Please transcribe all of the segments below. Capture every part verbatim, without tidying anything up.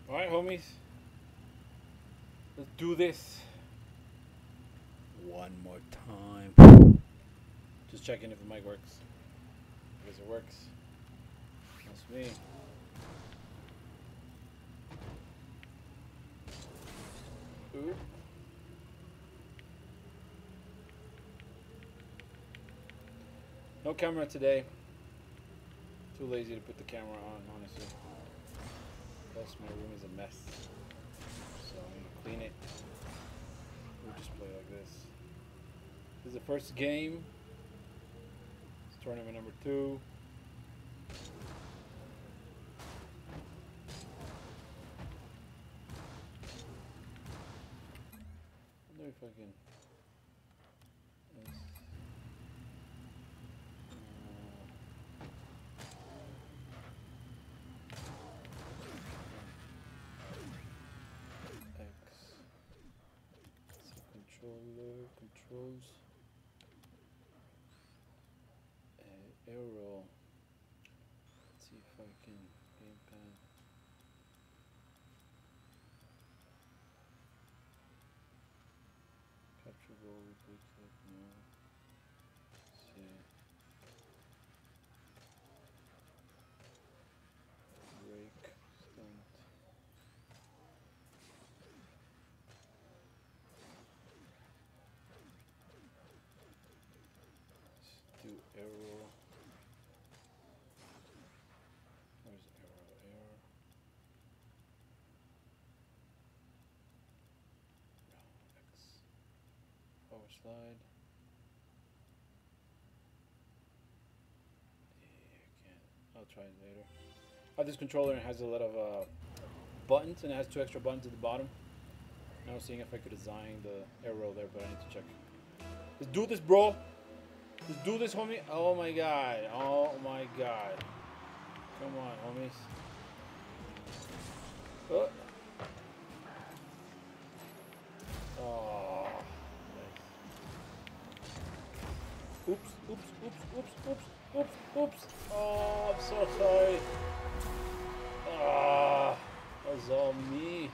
Alright, homies. Let's do this. One more time. Just checking if the mic works. I guess it works. That's me. Ooh. No camera today. Too lazy to put the camera on, honestly. Plus, my room is a mess. So I'm gonna clean it. We'll just play like this. This is the first game. It's tournament number two. I wonder if I can. Controller controls uh, arrow. Let's see if I can gamepad. Capture ball, replay clip, no. Let's see. Break, stunt. Let's do arrow. Where's arrow? Arrow. X. Power slide. Yeah, I can't. I'll try it later. I have this controller and it has a lot of uh, buttons, and it has two extra buttons at the bottom. And I was seeing if I could design the arrow there, but I need to check. Let's do this, bro. Let's do this, homie. Oh my god. Oh my god. Come on, homies. Oh. Oh. Nice. Oops, oops, oops, oops, oops, oops, oops. Oh, I'm so sorry. Ah, that was all me.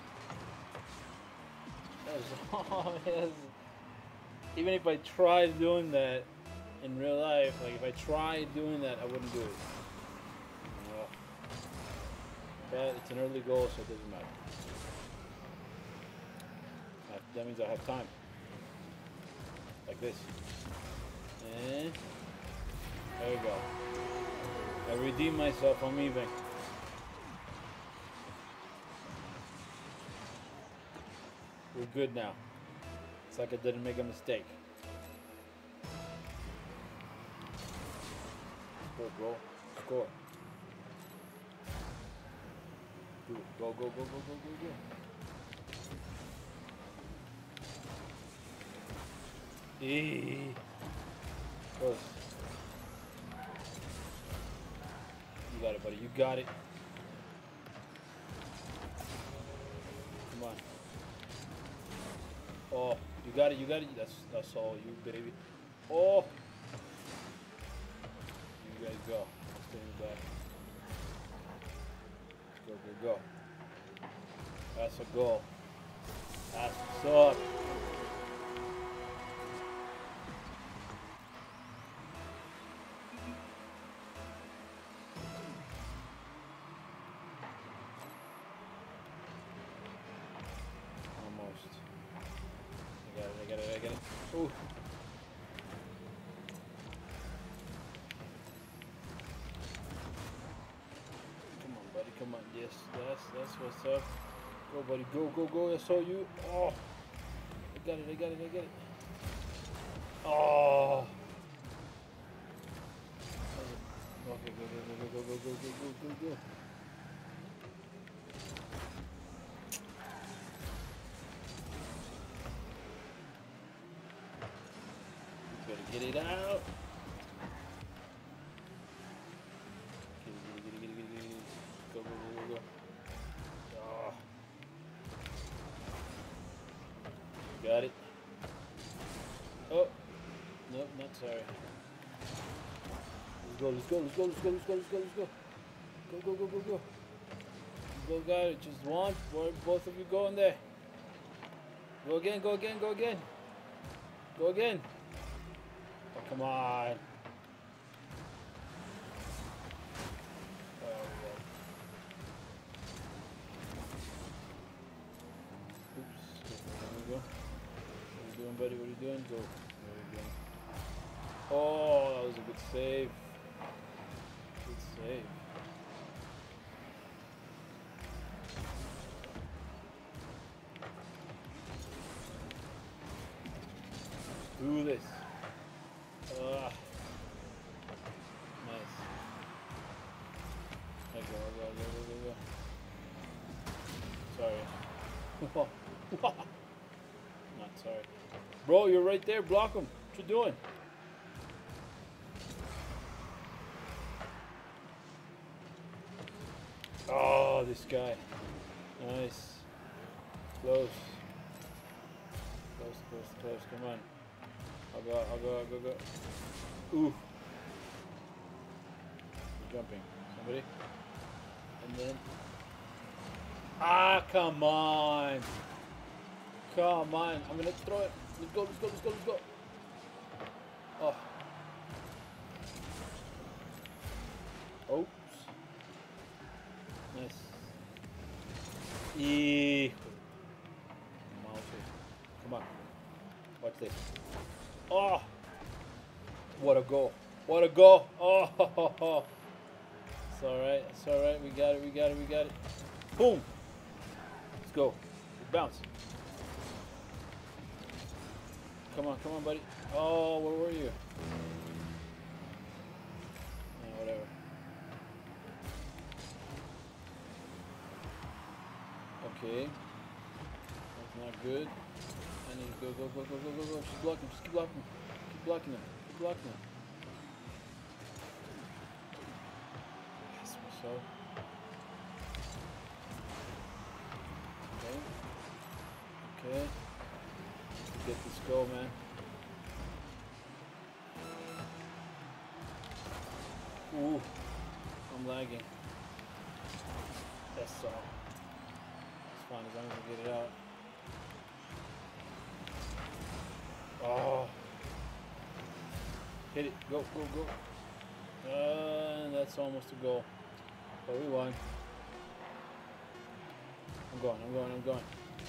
That was all his. Even if I tried doing that in real life, like if I tried doing that, I wouldn't do it. Uh, but it's an early goal, so it doesn't matter. That means I have time. Like this. And there we go. I redeemed myself on me, Ving. We're good now. It's like I didn't make a mistake. Score, bro. Score. Do it. Go, go, go, go, go, go, go. Eee. Close. You got it, buddy. You got it. Come on. Oh, you got it. You got it. That's that's all you, baby. Oh. You guys go. Stay in the back. Go, go, go. That's a goal. That's what's up. Almost. I got it, I got it, I got it. Ooh. Come on, buddy, come on. Yes, that's, that's what's up. Go, buddy, go, go, go. I saw you. Oh. I got it, I got it, I got it. Oh. Okay, go, go, go, go, go, go, go, go, go, go. Get it out. Get it, get it, get it, get it, get it, get it. Go, go, go, go, go. Oh. Got it. Oh. Nope, not sorry. Let's go, let's go, let's go, let's go, let's go, let's go, let's go. Go, go, go, go, go. Both got it. Just one. Where both of you go in there. Go again. Go again. Go again. Go again. Oh, come on. Oh, oops. There we go. What are you doing, buddy? What are you doing? Go. There we go. Oh, that was a good save. Good save. Do this. Ah. Nice. There you go, go, go, go, go, go. Sorry. Not sorry. Bro, you're right there. Block him. What you doing? Oh, this guy. Nice. Close. Close, close, close. Come on. I'll go, I'll go, I'll go, go. Ooh. Jumping. Somebody. And then. Ah, come on. Come on. I'm gonna throw it. Let's go, let's go, let's go, let's go. Oh. Oops. Nice. Eee. Come on. Watch this. Oh. What a goal. What a goal. Oh. It's alright. It's alright. We got it. We got it. We got it. Boom. Let's go. Bounce. Come on. Come on, buddy. Oh, where were you? Yeah, whatever. Okay. That's not good. I need to go, go, go, go, go, go, go. Just block him. Just keep blocking him. Keep blocking him. Keep blocking him. That's myself. Okay. Okay. Let's get this goal, man. Ooh. I'm lagging. That's all. It's fine as long as I get it out. Oh. Hit it. Go, go, go. Uh, that's almost a goal. But we won. I'm going, I'm going, I'm going.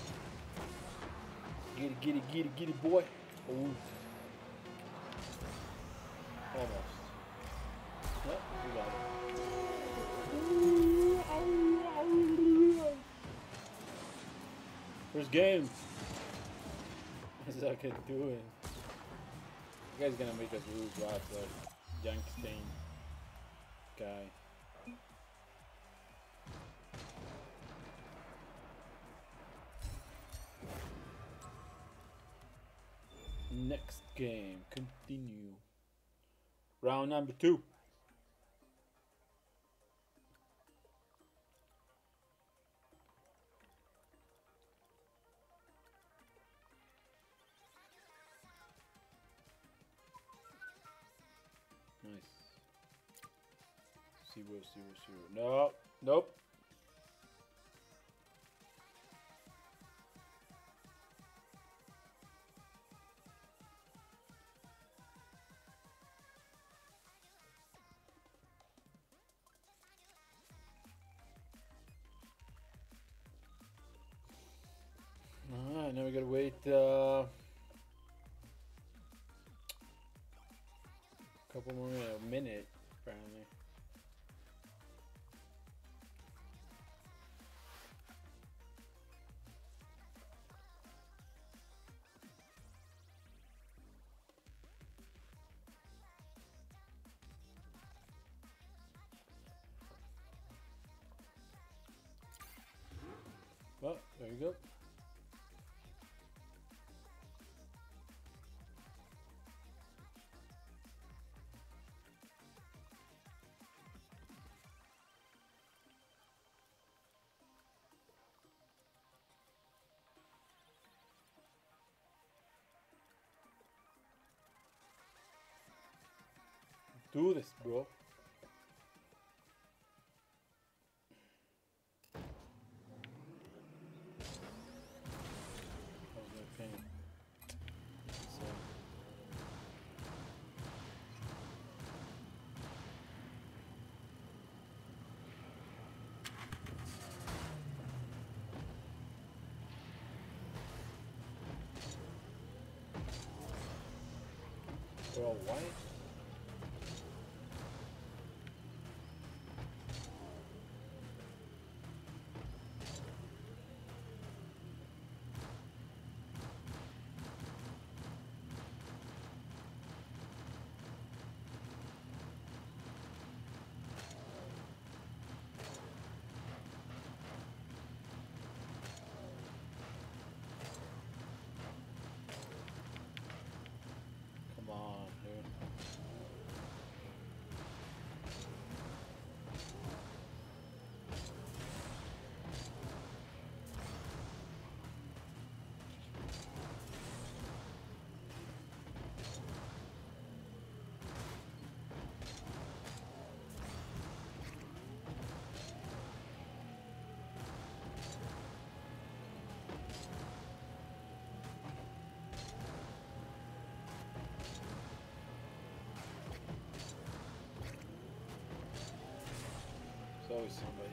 Get it, get it, get it, get it, boy. Ooh. Almost. Yep, we got it. First game. What's that kid doing? You guys gonna make us lose lots like Youngstein guy. Next game, continue. Round number two. Nice. Zero, zero, zero. No, nope. Alright, now we gotta wait uh, a couple more minutes, a minute apparently. Well, there you go. Do this, bro. Bro, what? Come on, dude. There's always somebody.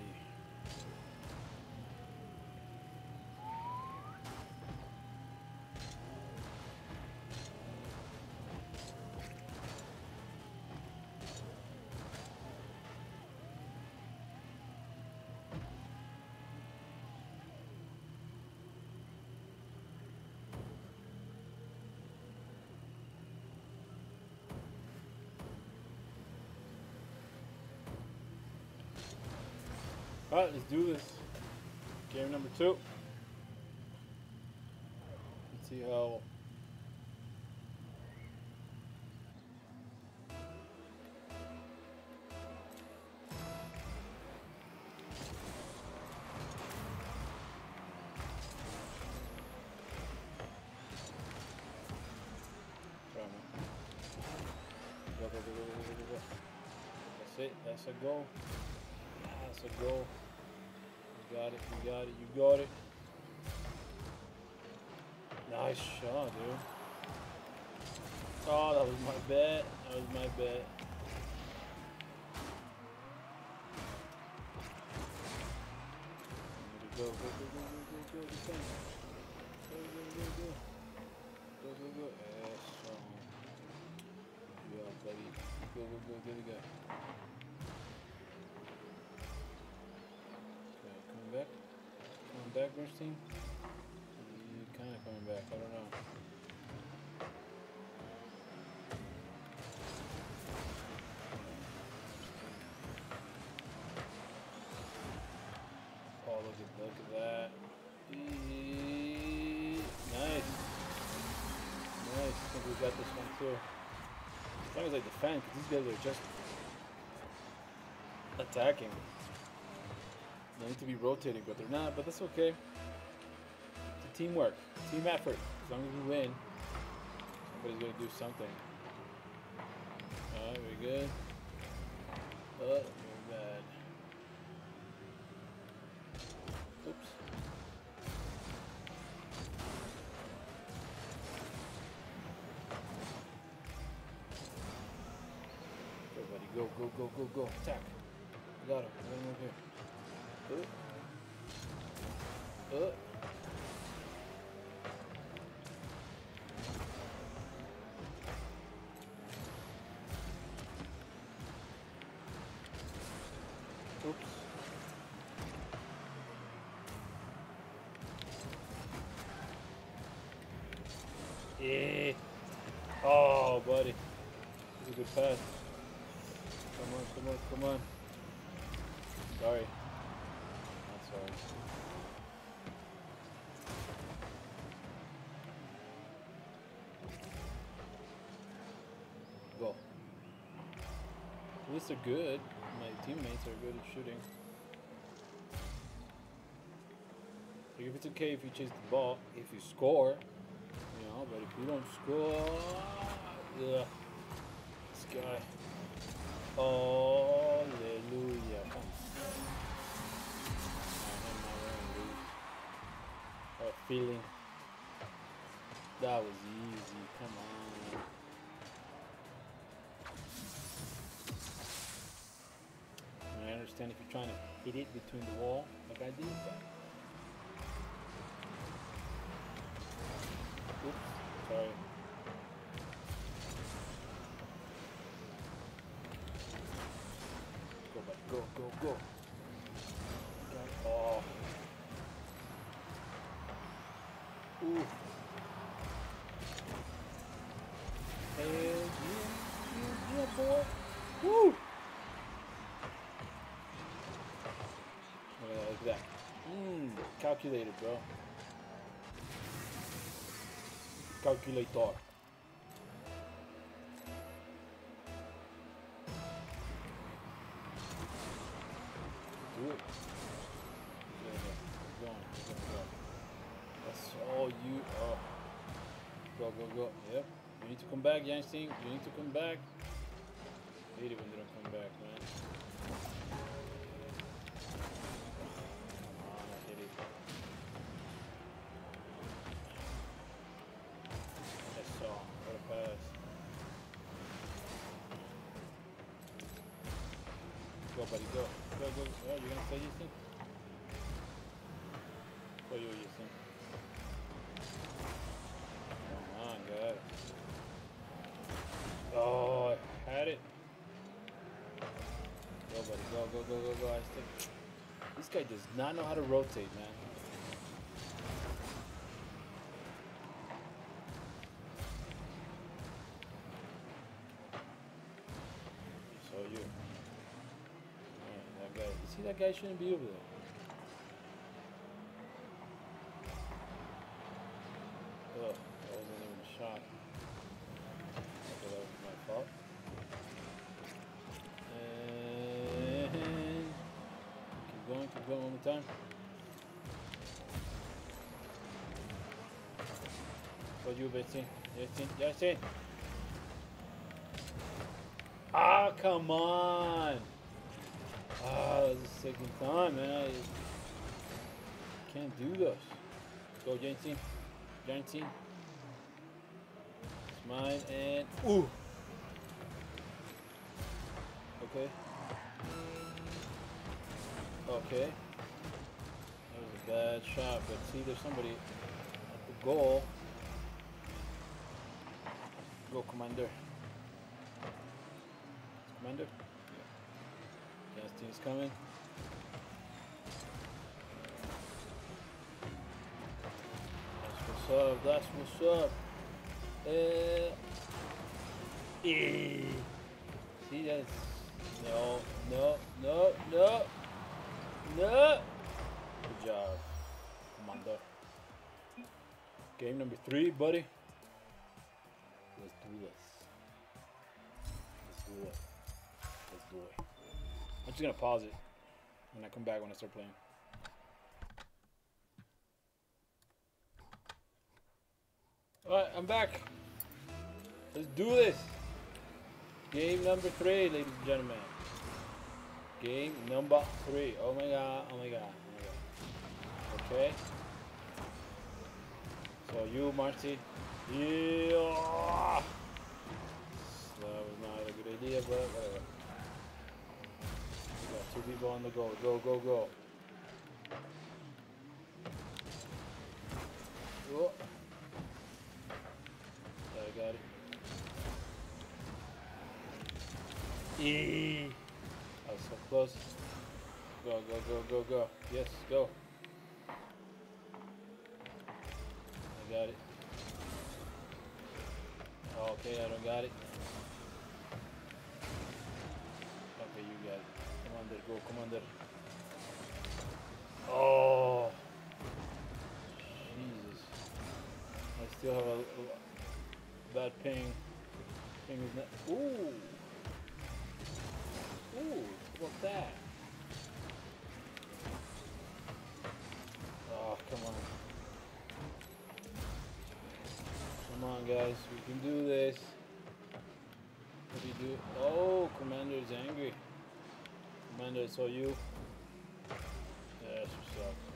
Alright, let's do this. Game number two. Let's see how. Try, man. Go, go, go, go, go, go, go. That's it. That's a goal. That's a goal. You got it, you got it, you got it. Nice shot, dude. Oh, that was my bet. That was my bet. Go, go, go, go, go, go, go, go, go, go, go, go, go, go, go, yes, yeah, buddy, go, go, go, there we go. Okay, coming back, coming back, Bernstein. You're kind of coming back. I don't know. Oh, look at, look at that. Eee, nice. Nice. I think we got this one too. As long as I defend, because these guys are just attacking. They need to be rotating, but they're not. But that's okay. It's a teamwork, team effort. As long as we win, somebody's gonna do something. All right, very good. Oh, very bad. Oops. Go, buddy. Go, go, go, go, go. Attack. You got him. Got him over here. Uh. Uh. Oops. Yeah. Oh, buddy. That's a good pass. Come on, come on, come on. Sorry. Not sorry. Go. At least they're good. My teammates are good at shooting. Like if it's okay if you chase the ball, if you score, you know, but if you don't score, yeah, this guy. Hallelujah. Come on. I have feeling that was easy. Come on. And I understand if you're trying to hit it between the wall, like I did. But oops, sorry. go, go. Oh. Ooh. Hell yeah, yeah, yeah, boy. Woo! Look at that, look at that. Mmm, calculated, bro. Calculator. Do it. Yeah, yeah. Go on, go, go. That's all you. Oh. Go, go, go. Yep. You need to come back, Yang. You need to come back. I hate it when they don't come back, man. Come on, I hit it. That's all. What a pass. Go, buddy, go. Go, go. Oh, you're gonna say your thing? Go, you, your thing. Come on, guys. Oh, I had it. Go, buddy, go, go, go, go, go. I think this guy does not know how to rotate, man. So you. Alright, that guy. You see, that guy shouldn't be over there. Oh, that wasn't even a shot. Okay, that was my fault. And keep going, keep going one more time. For you, Betsy. Justin, Justin. Ah, come on. Ah, that's the second time, man. I can't do this. Go, Justin. Justin. It's mine and ooh. Okay. Okay. That was a bad shot, but see, there's somebody at the goal. Go, Commander. Commander? Yeah. Justin's coming. That's what's up. That's what's up. Uh, eh. See, that's no, no, no, no, no. Good job, Commander. Game number three, buddy. Let's do this. Let's do it. Let's do it. I'm just gonna pause it when I come back when I start playing. Alright, I'm back. Let's do this. Game number three, ladies and gentlemen. Game number three. Oh my god, oh my god, oh my god. Okay. So you, Marty. Yeah. That was not a good idea, but whatever. We got two people on the go. Go, go, go. Oh. I got it. Eee. I was so close. Go, go, go, go, go. Yes, go. I got it. Okay, I don't got it. Okay, you got it. Commander, go, Commander. Oh. Jesus. I still have a, a bad ping. Ping is not. Ooh. Ooh, what's that? Oh, come on. Come on, guys. We can do this. What do you do? Oh, Commander is angry. Commander, so you. Yes, what's up?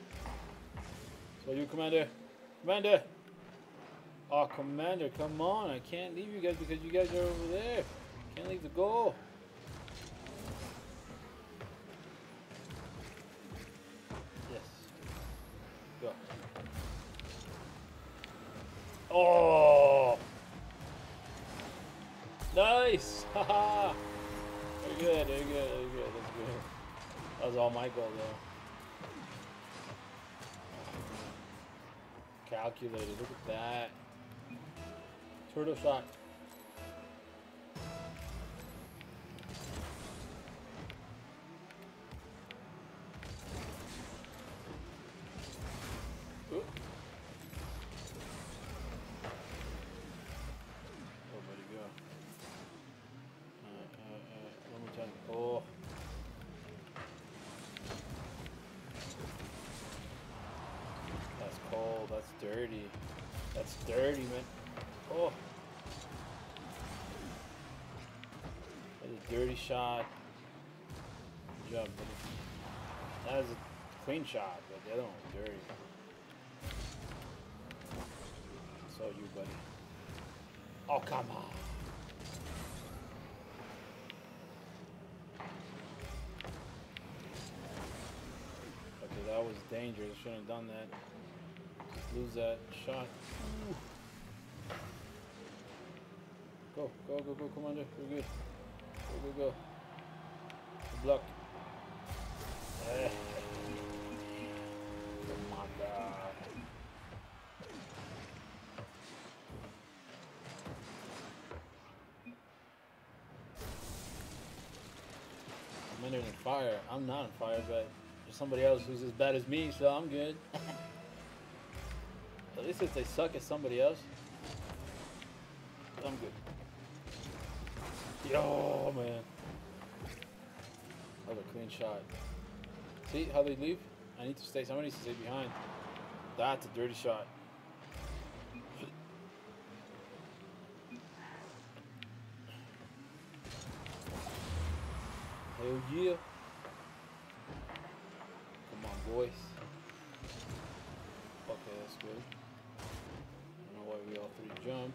So you, Commander. Commander! Oh, Commander, come on. I can't leave you guys because you guys are over there. Can't leave the goal. Go. Oh! Nice! Haha! They're good, they're good, they're good, that's good. That was all my goal though. Calculated, look at that. Turtle shot. Ooh. Oh, where'd he go? Uh, uh, uh, one more time. Oh. That's cold. That's dirty. That's dirty, man. Oh. That's a dirty shot. Good job, buddy. That was a clean shot, but the other one was dirty. So you, buddy. Oh, come on. Okay, that was dangerous. I shouldn't have done that. Just lose that shot. Ooh. Go, go, go, go, Commander. We're good. Go, go, go. Good luck. Eh. Commander. I'm in fire. I'm not on fire, but there's somebody else who's as bad as me, so I'm good. At least if they suck at somebody else, I'm good. Yo, man. That was a clean shot. See how they leave? I need to stay. Somebody needs to stay behind. That's a dirty shot. Hell yeah. Come on, boys. Okay, that's good. I don't know why we all three jumped.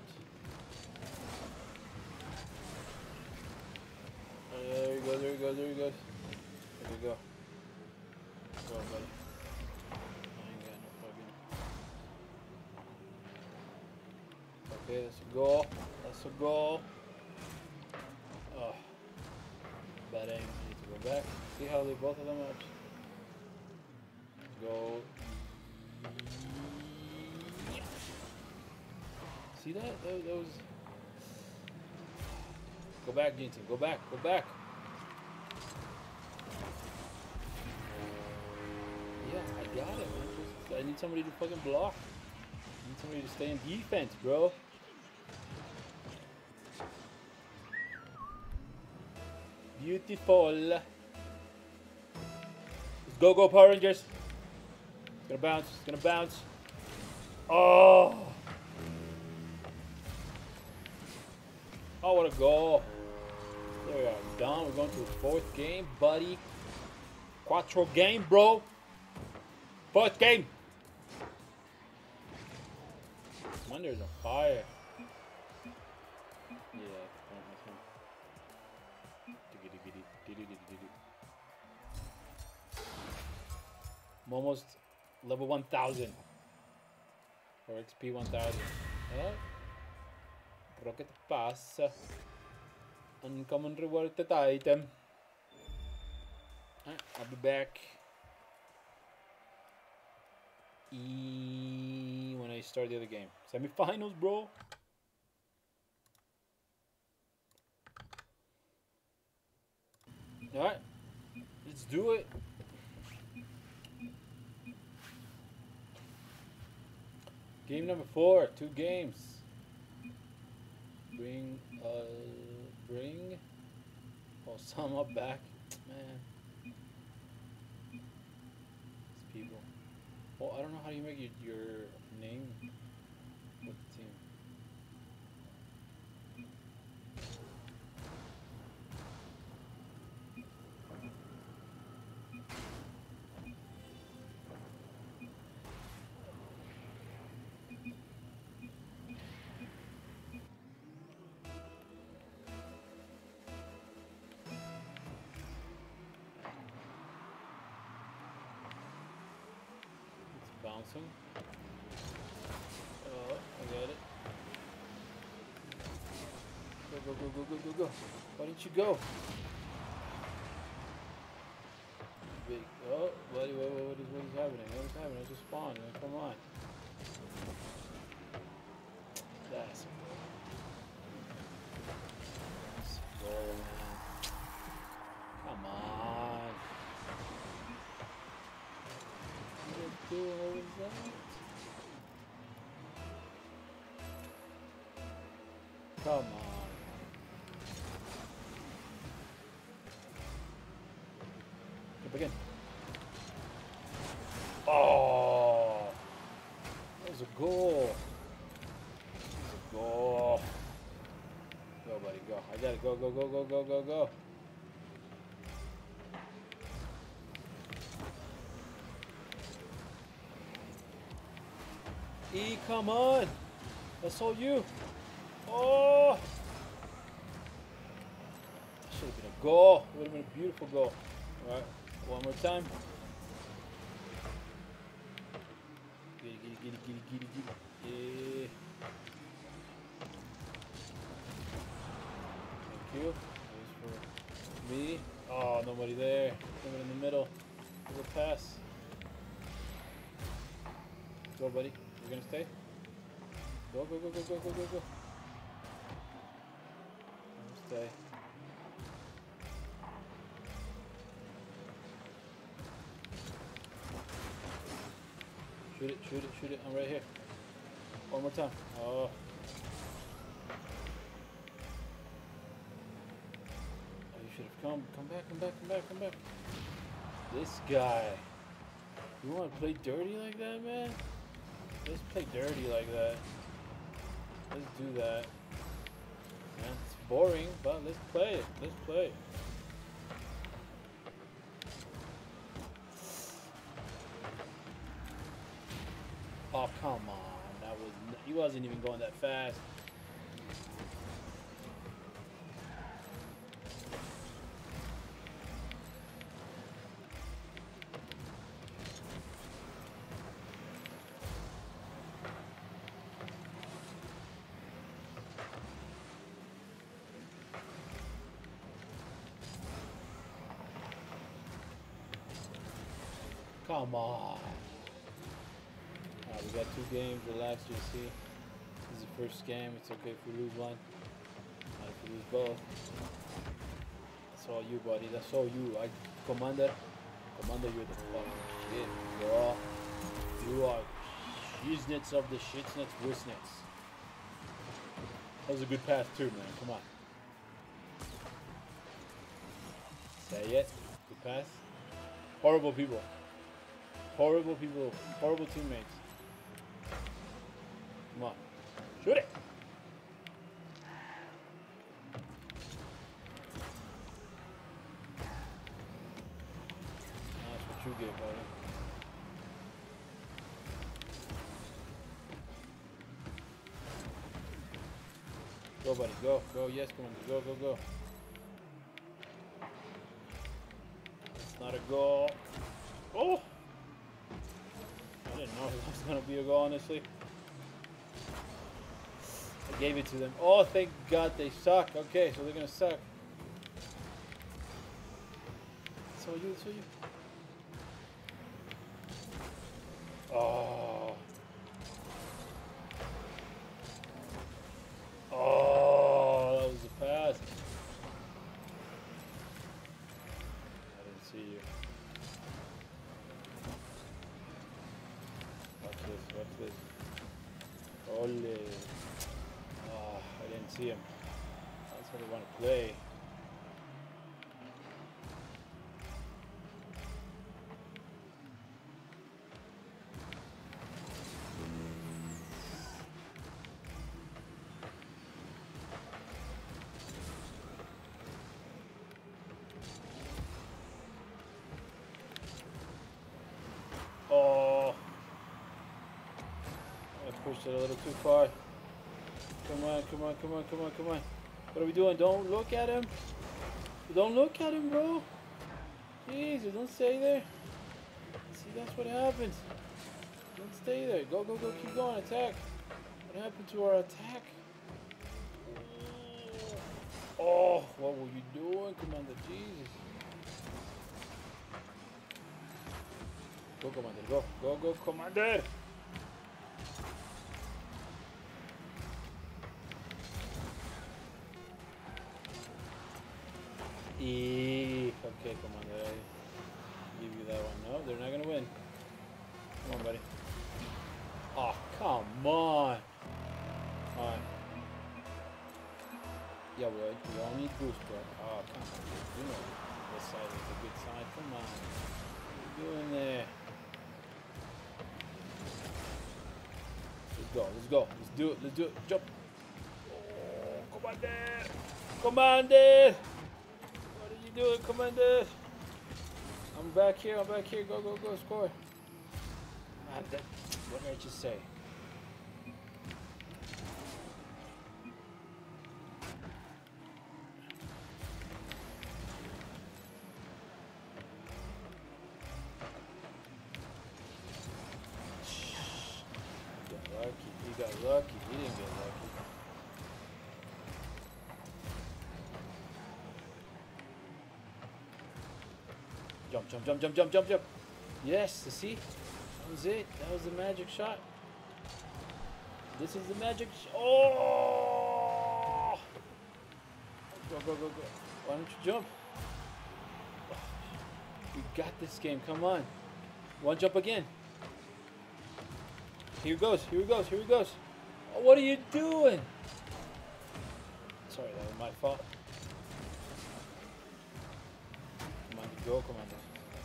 Uh, there you go, there you go, there you go. There you go. Go, buddy. I ain't got no fucking... Okay, that's a goal. That's a goal. Oh. Bad aim. I need to go back. See how they both of them are? Go. See that? That, that was. Go back, Jensen. Go back. Go back. Yeah, I got it, man. Just, I need somebody to fucking block. I need somebody to stay in defense, bro. Beautiful. Let's go, go, Power Rangers. It's gonna bounce. It's gonna bounce. Oh. Oh, what a goal. There we are. Done. We're going to the fourth game, buddy. Quattro game, bro. Fourth game. Wonder's on fire. Yeah. I'm almost level one thousand. Or X P one thousand. Huh? Pero ¿qué te pasa? Uncommon rewarded item. Alright, I'll be back. E when I start the other game. Semifinals, bro. Alright. Let's do it. Game number four, two games. Bring, uh, bring Osama back, man. These people. Well, I don't know how you make your, your name with the team. Bouncing. Oh, I got it. Go, go, go, go, go, go, go. Why didn't you go? big. Oh, buddy, what, what, what, is, what is happening? What is happening? I just spawned, man. Come on. That's a goal. That's a goal, man. Come on. What is doing? What was that? Come on. Again. Oh, that was a goal. That was a goal. Go, buddy, go. I gotta go, go, go, go, go, go, go. E, come on. That's all you. Oh. That should have been a goal. It would have been a beautiful goal. All right. One more time. Giddy, giddy, giddy, giddy, giddy, giddy. Yeah. Thank you. That was for me. Oh, nobody there. Someone in the middle. Little pass. Go, buddy. You're gonna stay? Go, go, go, go, go, go, go, go. Stay. Shoot it, shoot it, shoot it. I'm right here. One more time. Oh. Oh, you should have come. Come back, come back, come back, come back. This guy. You want to play dirty like that, man? Let's play dirty like that. Let's do that. Man, it's boring, but let's play it. Let's play it. Oh, come on. That was n- he wasn't even going that fast. Come on. Alright, we got two games, relax, you see. This is the first game, it's okay if we lose one. Not if we lose both. That's all you, buddy, that's all you. I, Commander, Commander, you're the fucking shit. You're all, you are shiznits of the shitsnits, wisnits. That was a good pass too, man, come on. Say it, good pass. Horrible people. Horrible people, horrible teammates. Come on, shoot it! That's what you get, buddy. Go, buddy, go, go, yes, come on, go, go, go. It's not a goal. Oh! I didn't know it was going to be a goal, honestly. I gave it to them. Oh, thank God they suck. Okay, so they're going to suck. So you, so you. Oh. Oh, that was a pass. I didn't see you. Watch this, watch this. Ole. Oh, I didn't see him. That's what I want to play. Oh. I pushed it a little too far. Come on, come on, come on, come on, come on. What are we doing? Don't look at him. Don't look at him, bro. Jesus, don't stay there. See, that's what happens. Don't stay there. Go, go, go. Keep going. Attack. What happened to our attack? Oh, what were you doing, Commander? Jesus. Go, Commander. Go. Go, go, Commander. E. Okay, Commander. I give you that one. No, they're not gonna win. Come on, buddy. Oh, come on. Alright. Yeah, we all, we all need boost, bro. Oh, come on. You know this side is a good side. Come on. What are you doing there? Let's go. Let's go. Let's do it. Let's do it. Jump. Oh, Commander. Commander. What are you doing, Commander? I'm back here. I'm back here. Go, go, go. Score. Man, that, what did I just say? Lucky. He got lucky. He didn't get lucky. Jump, jump, jump, jump, jump, jump, jump. Yes, see? That was it. That was the magic shot. This is the magic sh Oh! Go, go, go, go. Why don't you jump? We got this game. Come on. One jump again. Here he goes, here he goes, here he goes. Oh, what are you doing? Sorry, that was my fault. Come on, go, Commander.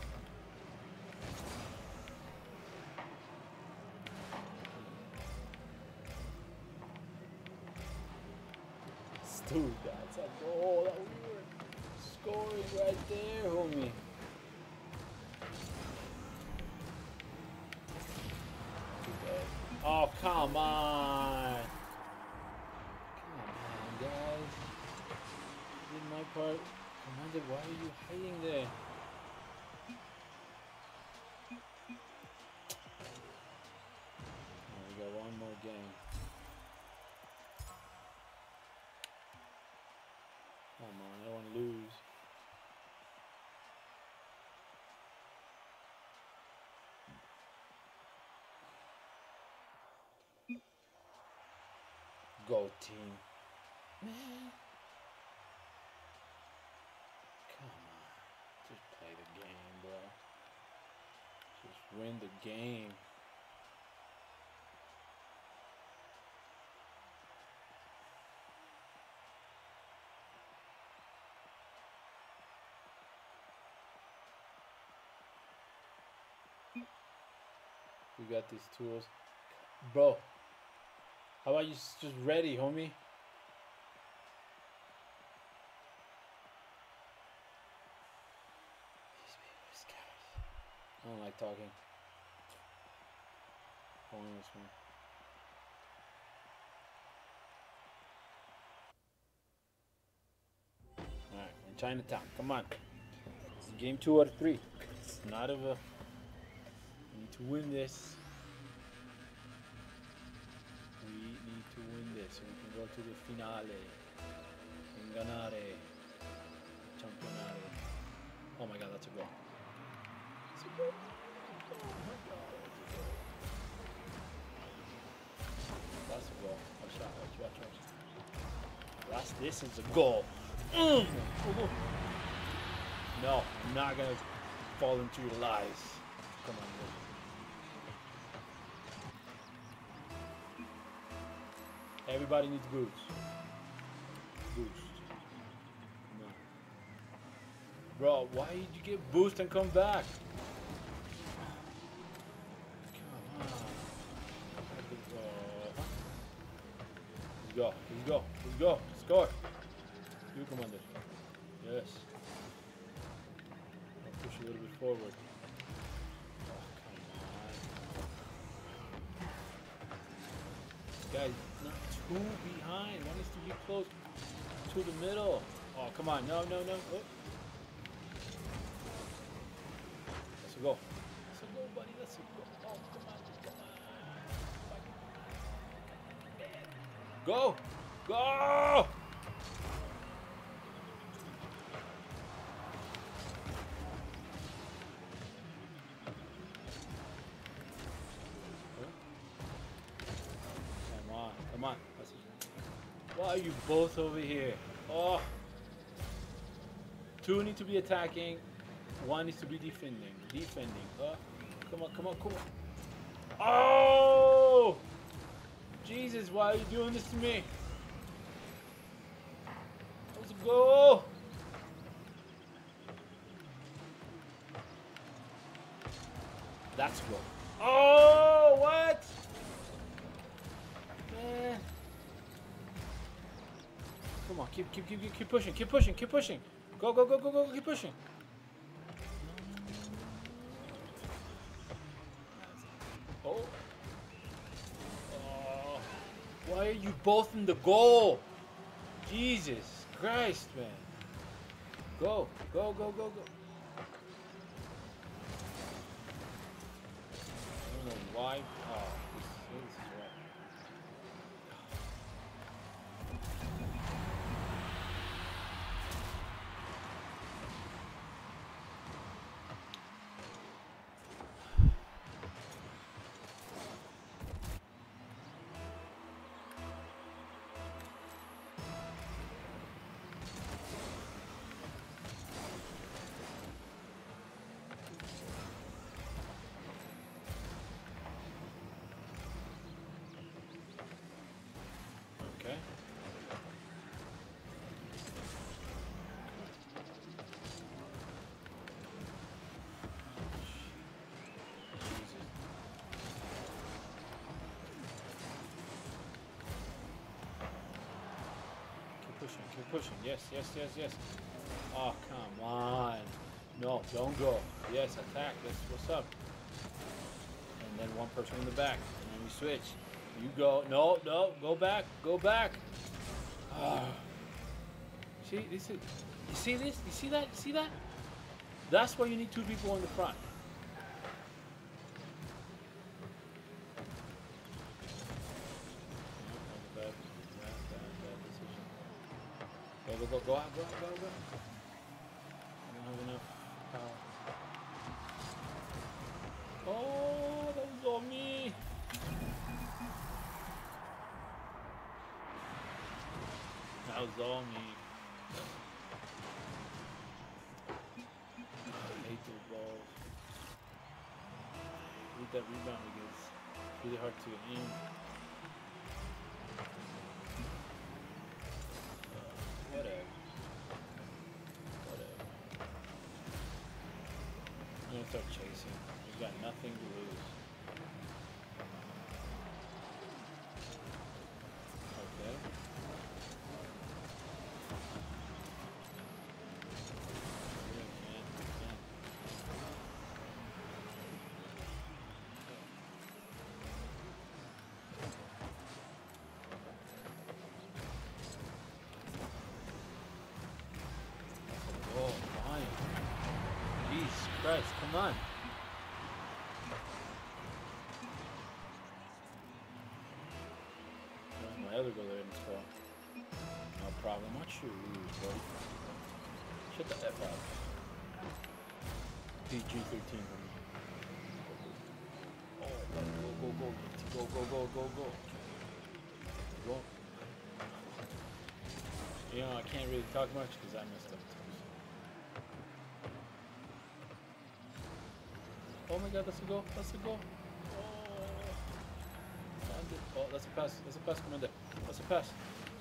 Dude, that's a goal. That we were scoring right there, homie. Oh, come on. Come on, guys. Did my part. Commander, why are you hiding there? Oh, we got one more game. Come on, I don't want to lose. Go team. Man. Come on. Just play the game, bro. Just win the game. We got these tools. Bro. How about you just ready, homie? I don't like talking. Pointless, man. Alright, in Chinatown. Come on. This is game two out of three. It's not of a... We need to win this. We need to win this so we can go to the finale. Ganare. Championare. Oh my god, that's a goal. That's a goal. Oh my god, that's a goal. That's a goal. Watch out, watch, watch, watch. That's, this is a goal. Mm. No, I'm not gonna fall into your lies. Come on, bro. Everybody needs boost. Boost. No. Bro, why did you get boost and come back? Come on. Let's go. Let's go. Let's go. Score. You, Commander. Yes. I'll push a little bit forward. Guys, not too behind. One needs to be close to the middle. Oh, come on. No, no, no. Oh. Let's go. Let's go, buddy. Let's go. Oh, come on. Come on. Go. Go. Why are you both over here? Oh. Two need to be attacking. One needs to be defending. Defending. Oh. Come on, come on, come on. Oh! Jesus, why are you doing this to me? Let's go! That's go. Oh, what? Man. Come on, keep, keep, keep, keep pushing, keep pushing, keep pushing. Go, go, go, go, go, keep pushing. Oh. Oh. Why are you both in the goal? Jesus Christ, man. Go, go, go, go, go. I don't know why. Oh, this, this is right. Okay. Keep pushing, keep pushing. Yes, yes, yes, yes. Oh, come on. No, don't go. Yes, attack. That's what's up. And then one person in the back. And then we switch. You go. No, no. Go back. Go back. Ah. See, this is. You see this? You see that? You see that? That's why you need two people in the front. Bad, bad, bad, bad decision. Go, go, go, go out, go out, go out, go out. I don't have enough power. Oh, that was all me. That was all me. I hate those balls. I hate that rebound because it's really hard to aim. Uh, whatever. Whatever. I'm gonna start chasing. We've got nothing to lose. Okay. Oh, fine. Jesus Christ, come on. My other goal there in this ball. No problem. Watch you lose, bro. Shut the F up. P G thirteen for me. Oh, go, go, go, go, go, go, go, go. Go. You know, I can't really talk much because I messed up too. Oh my god, that's a goal. That's a goal. Oh, that's a pass. That's a pass, Commander. That's a pass.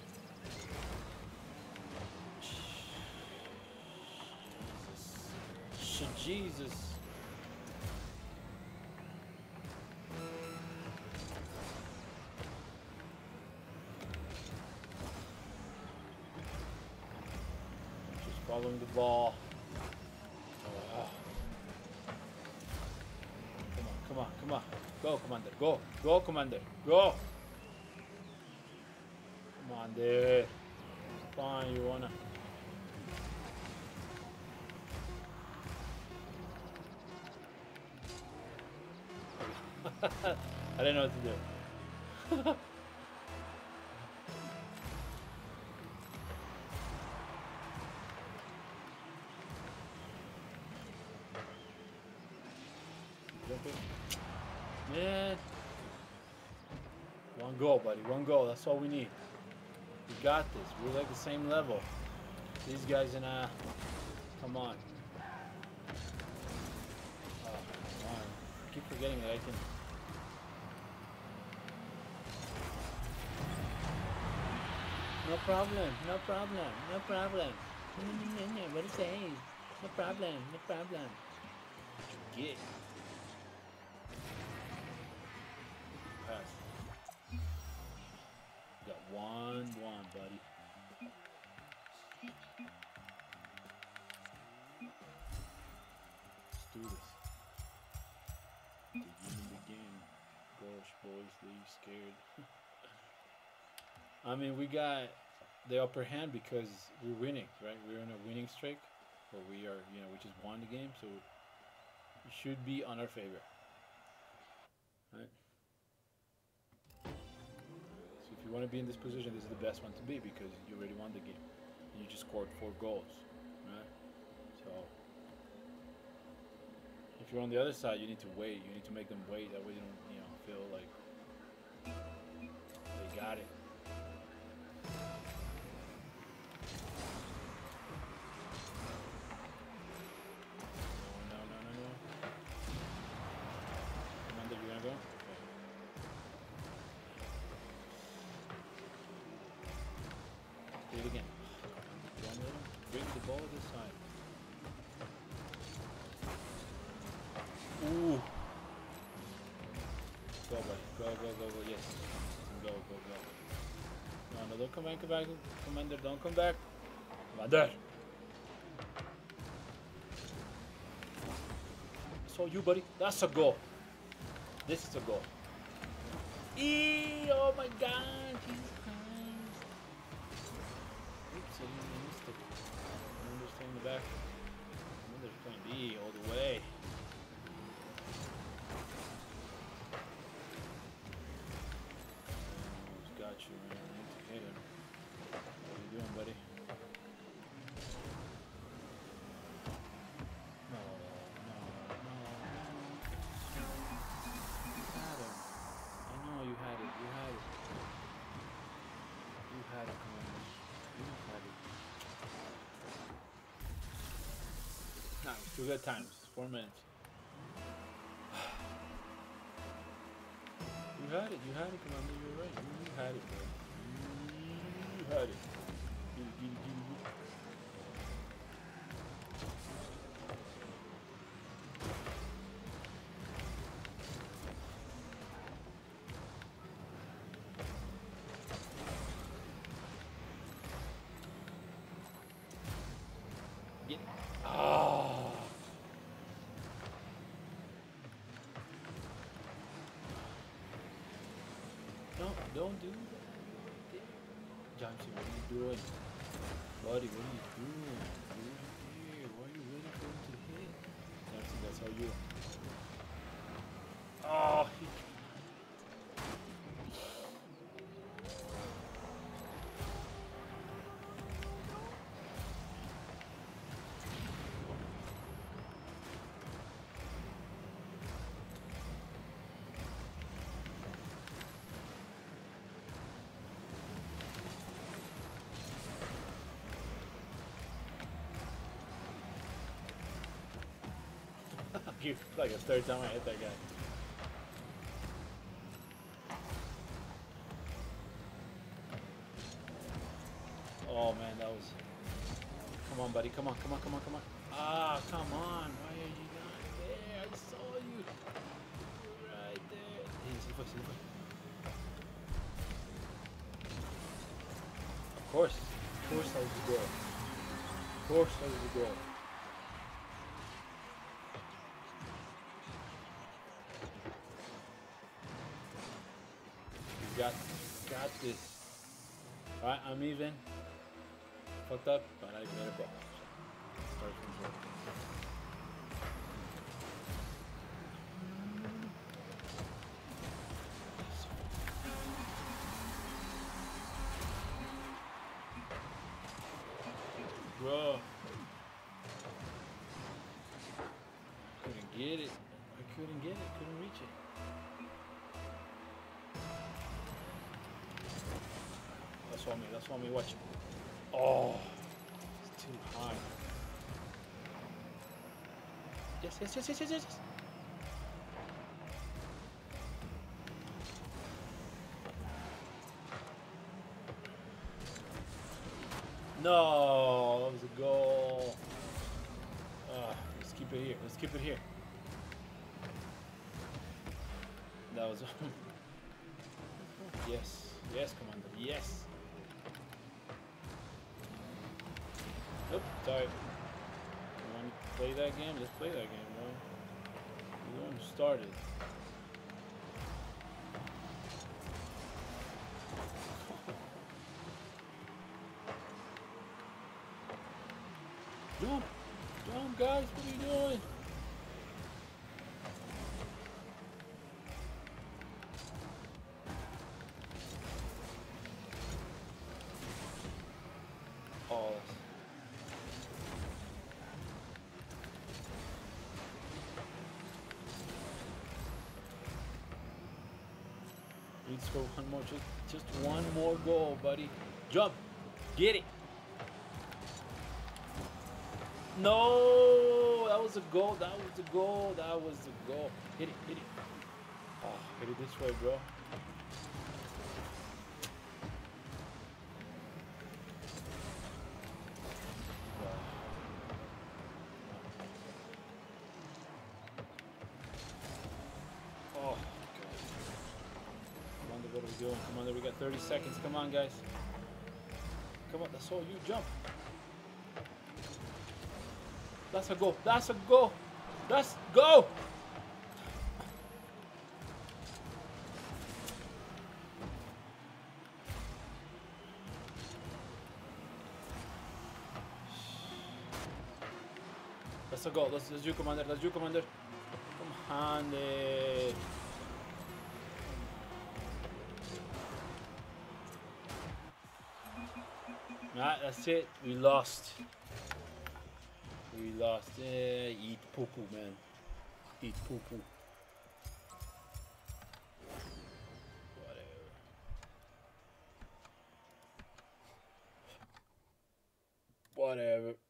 Jesus. Jesus. Just following the ball. Oh. Come on, come on, come on. Go, Commander. Go. Go, Commander. Go. Come on, dude. Fine, you wanna. I didn't know what to do. Man. One goal, buddy. One goal. That's all we need. We got this. We're like the same level. These guys in uh come on. Oh, come on. I keep forgetting that I can. No problem, no problem, no problem. What it says? No problem, no problem. What you get? Pass. Got one, one, buddy. Let's do this. Begin, begin. Gosh, boys, leave scared. I mean, we got the upper hand because we're winning, right? We're in a winning streak, or we are, you know, we just won the game, so it should be on our favor, right? So if you want to be in this position, this is the best one to be because you already won the game, and you just scored four goals, right? So if you're on the other side, you need to wait. You need to make them wait. That way you don't, you know, feel like they got it. Do it again. Don't let him bring the ball this side. Ooh. Go, buddy. Go, go, go, go. Yes. Go, go, go. No, no, don't come back, come back. Commander, don't come back. Commander. So you, buddy. That's a goal. This is a goal. Eee! Oh my God! Jesus Christ! Oops, I missed it. Commander's staying in the back. Commander's playing B all the way. He's got you, man. I need to hit him. What are you doing, buddy? No, no, no, no. You had him. I know you had it. You had it. You had it, Commander. You had it. No, two good times. Four minutes. You had it. You had it, Commander. You were right. You, you had it, bro. You, you had it. Get it, get it, get it, get it. Get it. Oh. No, don't do that. Johnson, what are you doing? Buddy, what are you doing? What are you here? Why are you waiting for him to hit? Johnson, that's how you. Oh, he... like a third time I hit that guy. Oh man, that was... Come on, buddy. Come on, come on, come on, come on. Ah, come on. Why are you not there? I saw you. You were right there. Hey, see the see the Of course. Of course that was the goal. Of course that was the goal. Got, got this. Alright, I'm even. Fucked up, but I got a ball. Start from zero. Bro. Couldn't get it. I couldn't get it. Couldn't reach it. That's all me. That's all me. Watch. Oh, it's too high. Yes, yes, yes, yes, yes, yes. No, that was a goal. Uh, let's keep it here. Let's keep it here. That was. Yes, yes, Commander. Yes. Nope, sorry. You want to play that game? Let's play that game, bro. You're the one who started. Jump! Jump, guys! What are you doing? Oh. Need to score one more, just, just one more goal, buddy. Jump! Get it! No! That was a goal, that was a goal, that was a goal. Hit it, hit it. Oh, hit it this way, bro. Oh, God. Commander, what are we doing? Commander, we got thirty seconds. Come on, guys. Come on, that's all you. Jump. That's a go. That's a go. Let's go. Let's go. Let's, let's do, Commander. Let's do, Commander. Come on, eh. Nah, that's it. We lost. We lost. Eh, eat poo poo, man. Eat poo poo. Whatever. Whatever.